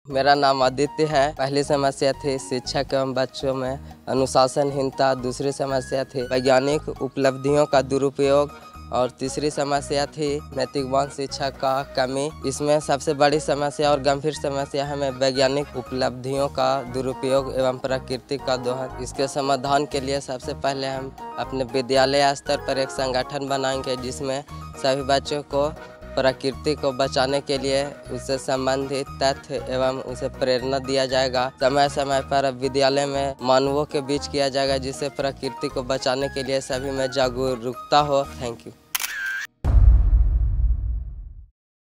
मेरा नाम आदित्य है। पहली समस्या थी शिक्षक एवं बच्चों में अनुशासनहीनता, दूसरी समस्या थी वैज्ञानिक उपलब्धियों का दुरुपयोग और तीसरी समस्या थी नैतिकवान शिक्षा का कमी। इसमें सबसे बड़ी समस्या और गंभीर समस्या हमें वैज्ञानिक उपलब्धियों का दुरुपयोग एवं प्रकृति का दोहन। इसके समाधान के लिए सबसे पहले हम अपने विद्यालय स्तर पर एक संगठन बनाएंगे जिसमें सभी बच्चों को प्रकृति को बचाने के लिए उससे संबंधित तथ्य एवं उसे प्रेरणा दिया जाएगा। समय समय पर विद्यालय में मानवों के बीच किया जाएगा जिससे प्रकृति को बचाने के लिए सभी में जागरूकता हो। Thank you.